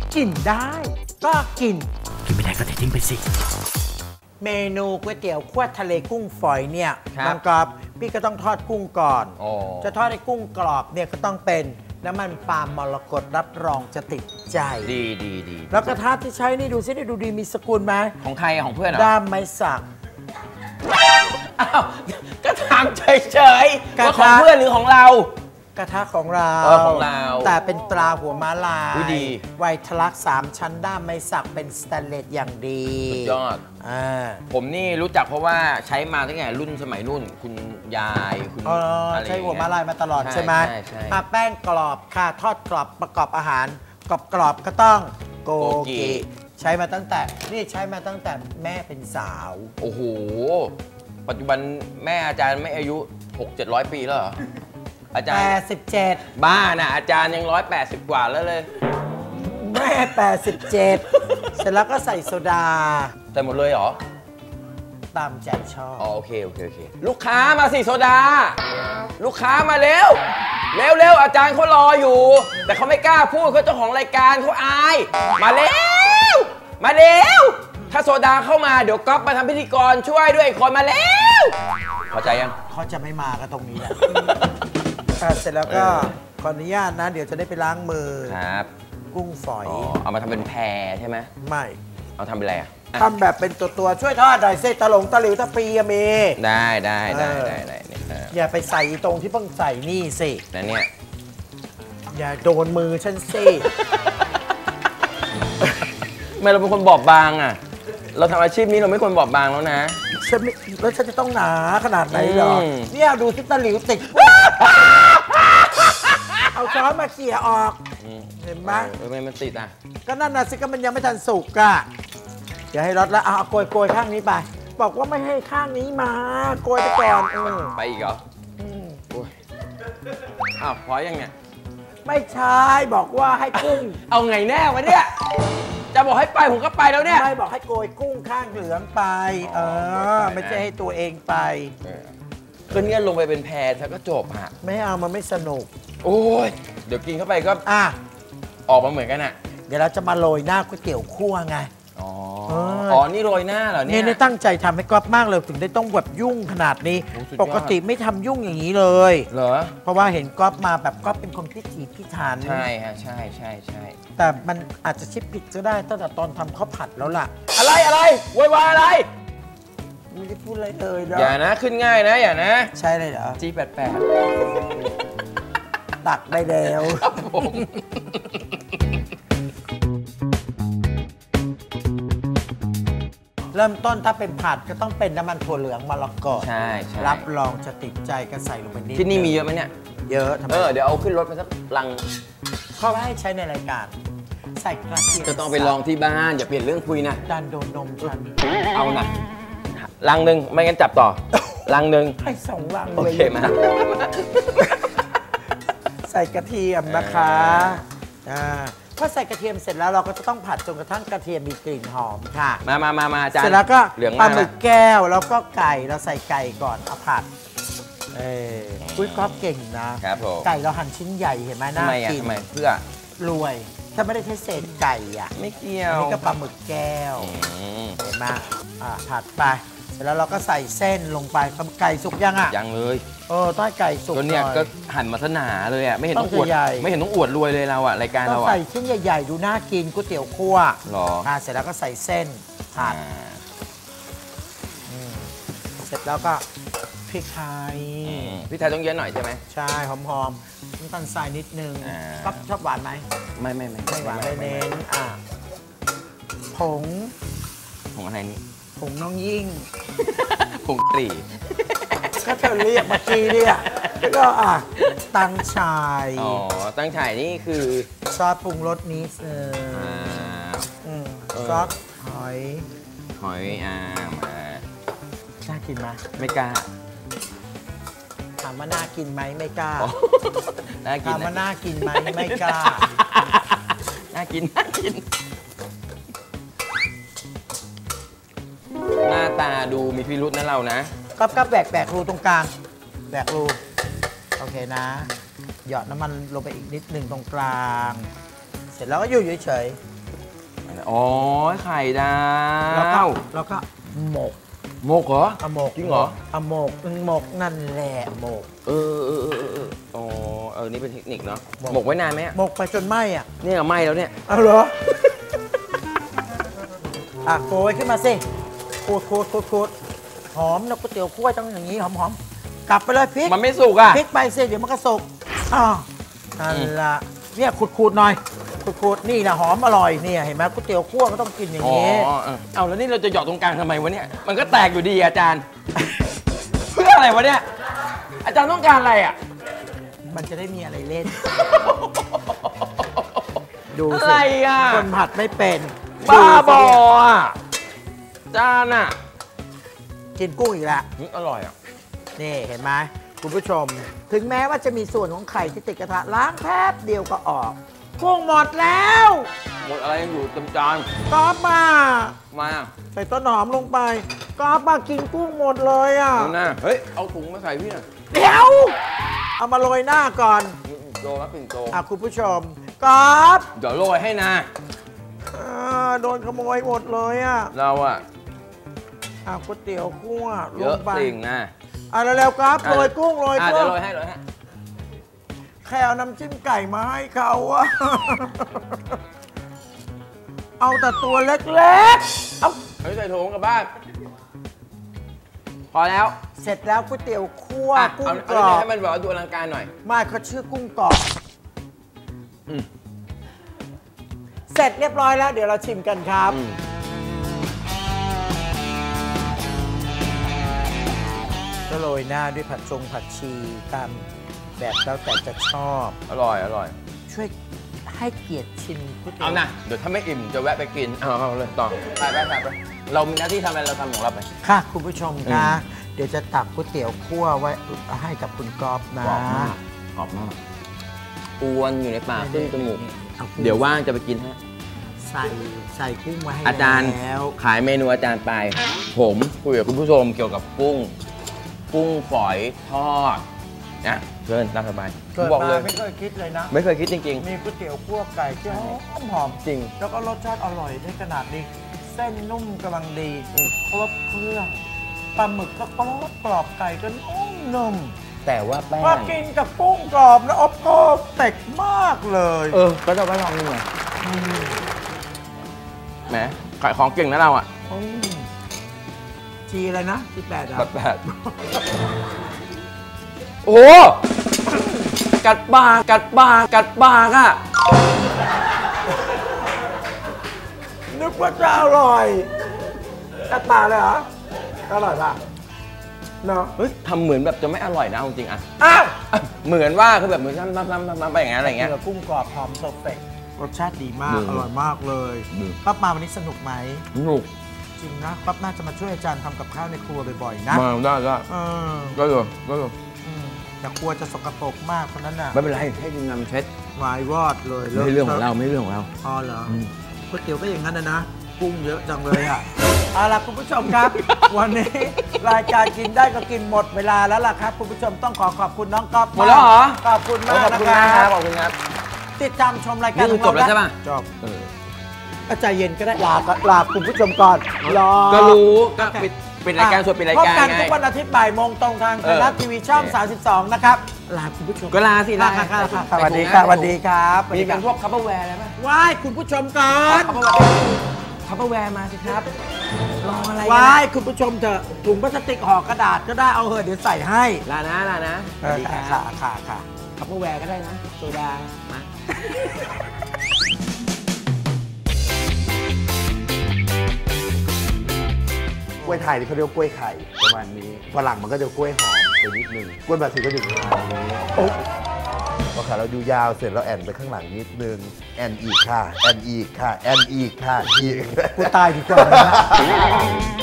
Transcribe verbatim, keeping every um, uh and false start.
กินได้ก็กินกินไม่ได้ก็ทิ้งไปสิเมนูก๋วยเตี๋ยวคั่วทะเลกุ้งฝอยเนี่ยน้องกอบพี่ก็ต้องทอดกุ้งก่อนจะทอดให้กุ้งกรอบเนี่ยก็ต้องเป็นน้ำมันปาล์มมรกตรับรองจะติดใจดีดีดีแล้วกระทะที่ใช้นี่ดูซิดูดีมีสกุลไหมของใครของเพื่อนเหรอด้ามไม้สักอ้าวก็ถามเฉยๆว่าของเพื่อนหรือของเรากระทะของเราของเราแต่เป็นตราหัวม้าลายดีไวทลักษ์สามชั้นด้ามไม้สักเป็นสแตนเลสอย่างดีสุดยอดอ่าผมนี่รู้จักเพราะว่าใช้มาตั้งแต่รุ่นสมัยรุ่นคุณยายคุณอะไรใช้หัวม้าลายมาตลอดใช่ไหมแป้งกรอบค่ะทอดกรอบประกอบอาหารกรอบกรอบก็ต้องโกกิใช้มาตั้งแต่นี่ใช้มาตั้งแต่แม่เป็นสาวโอ้โหปัจจุบันแม่อาจารย์ไม่อายุ หกเจ็ดร้อย ปีแล้วเหรออาจารย์แปดสิบเจ็ดบ้าน่ะอาจารย์ยังร้อยแปดสิบกว่าแล้วเลยแม่แปดสิบเจ็ดเสร็จแล้วก็ใส่โซดาใส่หมดเลยเหรอตามใจชอบอ๋อโอเคโอเคโอเคลูกค้ามาสิโซดาลูกค้ามาเร็วเร็วเร็วอาจารย์เขารออยู่แต่เขาไม่กล้าพูดเขาเจ้าของรายการเขาอายมาเร็วมาเร็วถ้าโซดาเข้ามาเดี๋ยวก๊อฟมาทำพิธีกรช่วยด้วยคนมาเร็วพอใจยังเขาจะไม่มาก็ตรงนี้แหละเสร็จแล้วก็ขออนุญาตนะเดี๋ยวจะได้ไปล้างมือครับกุ้งฝอยเอามาทำเป็นแพรใช่ไหมไม่เอาทำเป็นอะไรอ่ะทำแบบเป็นตัวตัวช่วยทอดหน่อยเส้นตะหลงตะหลิวตะปีเมได้ได้ได้ได้ได้อย่าไปใส่ตรงที่เพิ่งใส่นี่สินั่นเนี่ยอย่าโดนมือฉันสิทำไมเราเป็นคนบอบบางอ่ะเราทำอาชีพนี้เราไม่ควรบอบบางแล้วนะฉันแล้วฉันจะต้องหนาขนาดไหนหรอเนี่ยดูที่ตะหลิวติดเอาช้อนมาเขี่ยออกเห็นไหมทำไมมันติดอ่ะก็นั่นน่ะสิก็มันยังไม่ทันสุกอ่ะอย่าให้รสแล้วเอาโกยโกยข้างนี้ไปบอกว่าไม่ให้ข้างนี้มาโกยไปก่อนไปอีกเหรออ้าวพอยังเนี่ยไม่ใช่บอกว่าให้กุ้งเอาไงแน่วะเนี่ยจะบอกให้ไปผมก็ไปแล้วเนี่ยไม่บอกให้โกยกุ้งข้างเหลืองไปเออไม่ใช่ให้ตัวเองไปก็เนี่ยลงไปเป็นแพรแล้วก็จบฮะไม่เอามันไม่สนุกโอ้ยเดี๋ยวกินเข้าไปก็อ่ะออกมาเหมือนกันอ่ะเดี๋ยวเราจะมาโรยหน้าก๋วยเตี๋ยวคั่วไงอ๋ออ๋อนี่โรยหน้าเหรอเนี่ยนี่ตั้งใจทำให้ก๊อฟมากเลยถึงได้ต้องแบบยุ่งขนาดนี้ปกติไม่ทำยุ่งอย่างนี้เลยเหรอเพราะว่าเห็นก๊อฟมาแบบก๊อฟเป็นคนพิถีพิถันใช่ฮะใช่ใช่ใช่แต่มันอาจจะคิดผิดก็ได้ตั้งแต่ตอนทำข้าวผัดแล้วล่ะอะไรอะไรวายวายอะไรไม่ได้พูดอะไรเลยอย่านะขึ้นง่ายนะอย่านะใช่เลยเหรอจี แปดแปดตักได้แล้วครับผมเริ่มต้นถ้าเป็นผัดก็ต้องเป็นน้ำมันถั่วเหลืองมะละกอใช่ใช่รับรองจะติดใจก็ใส่ลงไปนิดที่นี่มีเยอะไหมเนี่ยเยอะเออเดี๋ยวเอาขึ้นรถไปสักลังเขาให้ใช้ในรายการใส่กระเทียมจะต้องไปลองที่บ้านอย่าเปลี่ยนเรื่องคุยนะดันโดนนมฉันเอาหนักลังหนึ่งไม่งั้นจับต่อลังหนึ่งให้สองลังเลยโอเคมาใส่กระเทียมนะคะอ่าพอใส่กระเทียมเสร็จแล้วเราก็จะต้องผัดจนกระทั่งกระเทียมมีกลิ่นหอมค่ะมามามามาจานเสร็จแล้วก็ปลาหมึกแก้วแล้วก็ไก่เราใส่ไก่ก่อนเอาผัดเออกุ้ยก๊อฟเก่งนะครับไก่เราหั่นชิ้นใหญ่เห็นไหมน่ากินทำไมเพื่อรวยถ้าไม่ได้ใช้เศษไก่อ่ะไม่เกี่ยวนี่ก็ปลาหมึกแก้วเห็นไหมอ่าผัดไปเสร็จแล้วเราก็ใส่เส้นลงไปไก่สุกยังอ่ะยังเลยเออต้อยไก่สุกก็เนี่ยก็หั่นมาซะหนาเลยอ่ะไม่เห็นต้องอวดไม่เห็นต้องอวดรวยเลยเราอ่ะรายการเราอ่ะใส่ชิ้นใหญ่ๆดูน่ากินก๋วยเตี๋ยวคั่วหรออ่าเสร็จแล้วก็ใส่เส้นผัดเสร็จแล้วก็พริกไทยพริกไทยต้องเยอะหน่อยใช่ไหมใช่หอมๆน้ำตาลทรายนิดนึงก็ชอบหวานไหมไม่ไม่ไม่ไม่หวานไม่เน้นอ่ะผงผงอะไรนี่ผงน้องยิ่งผงตรีก็เธอเรียกเมื่อกี้เนี่ยแล้วก็อ่ะตังฉ่ายอ๋อตังฉ่ายนี่คือซอสปรุงรสนิดนึงซอสหอยหอยอ่ามาน่ากินไหมไม่กล้าถามว่าน่ากินไหมไม่กล้าถามว่าน่ากินไหมไม่กล้าน่ากินน่ากินหน้าตาดูมีพิรุธนะเรานะก็ก็แบกแบกรูตรงกลางแบกรูโอเคนะหยอดน้ำมันลงไปอีกนิดหนึ่งตรงกลางเสร็จแล้วก็อยู่เฉยอ๋อไข่ดาแล้วก็วแล้วก็หมกหมกเหรออะหมกจริงเหรออะหมกหมกนั่นแหละหมกเออเออเออเออเอออ๋อเออนี่เป็นเทคนิคเนาะหมกหมกไว้นานไหมอะหมกไปจนไหมอ่ะเนี่ยไหม้แล้วเนี่ยเอาเหรอ อ่ะโกยขึ้นมาสิขูดขูดขูดขูดหอมแล้วก๋วยเตี๋ยวคั่วต้องอย่างนี้หอมหอมกลับไปเลยพริกมันไม่สุกอ่ะพริกไปสิเดี๋ยวมันก็สุกอ้าวนั่นละเนี่ยขูดขูดหน่อยขูดขูดนี่นะหอมอร่อยเนี่ยเห็นไหมก๋วยเตี๋ยวคั่วก็ต้องกินอย่างอ๋อนี้เออเอาแล้วนี่เราจะหยอดตรงกลางทำไมวะเนี่ยมันก็แตกอยู่ดีอาจารย์ เพื่ออะไรวะเนี่ยอาจารย์ต้องการอะไรอ่ะมันจะได้มีอะไรเล่น ดูอะสิไรอ่ะคนผัดไม่เป็นบ้าบอดูสิเนี่ยอ่ะจานอ่ะกินกุ้งอีกแล้วอืมอร่อยอ่ะนี่เห็นไหมคุณผู้ชม ถึงแม้ว่าจะมีส่วนของไข่ที่ติดกระทะล้างแป๊บเดียวก็ออกกุ้งหมดแล้วหมดอะไรยังอยู่เต็มจานกอบมามาใส่ต้นหอมลงไปกอบมากินกุ้งหมดเลยอ่ะเอาหน้าเฮ้ยเอาถุงมาใส่พี่หน่อยเดี๋ยวเอามาโรยหน้าก่อนโรยปิ่นโตอ่ะคุณผู้ชมกอบเดี๋ยวโรยให้นะอ่าโดนขโมยหมดเลยอ่ะเราอ่ะอ่ะก๋วยเตี๋ยวคั่วลเยอะงไปสิ่งนะอ่ะเร็วๆครับโรยกุ้งโรยอ่ะกุ้เดี๋ยวงโรยให้โรยให้แค่เอาน้ำจิ้มไก่มาให้เขาอะ เอาแต่ตัวเล็กๆ เอาเฮ้ยใส่ถุงกลับบ้านพอแล้วเสร็จแล้วก๋วยเตี๋ยวคั่วอ่ะกุ้เอางเอากรอบให้มันแบบว่าดูอลังการหน่อยไมาเขาชื่อกุ้งกรอบอืมเสร็จเรียบร้อยแล้ว เดี๋ยวเราชิมกันครับอืมก็โรยหน้าด้วยผัดชงผัดชีตามแบบแล้วแต่จะชอบอร่อยอร่อยช่วยให้เกียรติชิมก๋วยเตี๋ยวเอานะเดี๋ยวถ้าไม่อิ่มจะแวะไปกินเอาเอาเลยต่อไปไปไปไปเรามีหน้าที่ทำอะไรเราทำของเราไปค่ะคุณผู้ชมอืคะมเดี๋ยวจะตักก๋วยเตี๋ยวคั่วไว้ให้กับคุณกอบนะกรอบมากกรอบมากอ้วนอยู่ในปากขึ้นจมูกอากุ้งเดี๋ยวว่างจะไปกินฮะใส่ใส่กุ้งไว้ให้อาจารย์แล้วขายเมนูอาจารย์ไป ผมคุยกับคุณผู้ชมเกี่ยวกับกุ้ง กุ้งฝอยทอดนะเชิญตามสบายเกิดบอกมาเลยไม่เคยคิดเลยนะไม่เคยคิดจริงมีก๋วยเตี๋ยวคั่วไก่ที่หอมหอมจริงแล้วก็รสชาติอร่อยได้ขนาดนี้ เส้นนุ่มกำลังดีอืมครบเครื่องปลาหมึกก็กรอบกรอบไก่ก็นุ่มนุ่มๆ แต่ว่าแป้พอง กินกับกุ้งกรอบนะอบกรอบเต็กมากเลยเออ ก็จะไปลองดูหน่อยมแหมขายของเก่งนะเราอ่ะอืมจีอะไรนะจีแปดอ่ะแบบแบบโอ้กัดปากกัดปากกัดปากอ่ะนึกว่าจะอร่อยกระตาเลยเหรออร่อยป่ะเนาะเฮ้ยทำเหมือนแบบจะไม่อร่อยนะเอาจริงๆอ่ะอ้าวอ่ะเหมือนว่าคือแบบเหมือนซ้ำๆๆๆไปอย่างเงี้ยอะไรเงี้ยเนื้อกุ้งกรอบหอมเพอร์เฟกต์รสชาติดีมากอืมอร่อยมากเลยอืมปั๊บมาวันนี้สนุกไหมสนุกจริงนะปั๊บน่าจะมาช่วยอาจารย์ทำกับข้าวในครัวบ่อยๆนะมาได้ได้เออก็เลยก็เลยอืมแต่ครัวจะสกปรกมากเพราะนั้นน่ะไม่เป็นไรให้ทีมงานเช็ดวายวอดเลยไม่ใช่เรื่องของเราไม่ใช่เรื่องของเราพอเหรออืมก๋วยเตี๋ยวก็อย่างนั้นนะนะกุ้งเยอะจังเลยอ่ะ เอาล่ะคุณผู้ชมครับ วันนี้รายการกินได้ก็กินหมดเวลาแล้วล่ะครับคุณผู้ชมต้องขอขอบคุณน้องก๊อฟหมดแล้วเหรอขอบคุณมากขอบนะคุณคมากครัรับบ ขอบคุณครับติดตามชมรายการนี่คือจบแล้วใช่ปะจบเออก็ใจเย็นก็ได้ลาก็ลาคุณผู้ชมก่อนรอก็รู้ก็ปิดปิดรายการสดปิดรายการพบกันไงทุกวันอาทิตย์บ่ายโมงตรงทางเอไทอยรัฐทีวีช่องโอเคสามสิบสองนะครับลาคุณผู้ชมก็ลาสิลาค่ะค่ะค่ะใส่สวัสดีถุงนะค่ะสวัสดีครับมีเป็นพวกคัพเปอร์แวร์อะไรไหมไหว้คุณผู้ชมก่อนคัพเปอร์แวร์คัพเปอร์แวร์มาสิครับรออะไรไหว้คุณผู้ชมเถอะถุงพลาสติกห่อกระดาษก็ได้เอาเหอะเดี๋ยวใส่ให้ลานะลานะสเอวัสอดีคค่ะรับค่ะค่ะคัพเปอร์แวร์ก็ได้นะโซดามากล้วยไทยนี่เขาเรียกว่ากล้วยไข่ประมาณนี้ฝรั่งมันก็จะกล้วยหอมไปนิดนึงกล้วยบราซิลก็อยู่ประมาณนี้พอขาเราดูยาวเสร็จเราแอนไปข้างหลังนิดนึงแอนอีกค่ะแอนอีกค่ะแอนอีกค่ะอีกกูตายดีกว่านะ